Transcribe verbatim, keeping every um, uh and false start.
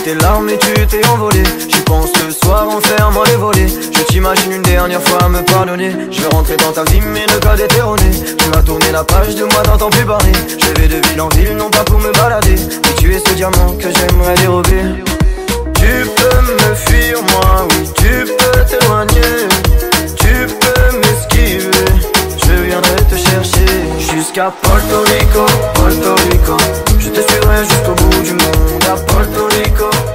tes larmes et tu t'es envolé. J'y pense le soir en fermant les volets. Je t'imagine une dernière fois me pardonner. Je veux rentrer dans ta vie mais ne pas déterronner. Tu m'as tourné la page de moi, t'entends plus parler. Je vais de ville en ville non pas pour me balader, mais tu es ce diamant que j'aimerais dérober. Tu peux me fuir moi, oui tu peux t'éloigner. Tu peux m'esquiver, je viendrai te chercher. Jusqu'à Porto Rico, Porto Rico, je te suivrai jusqu'au bout du monde. À Porto Rico.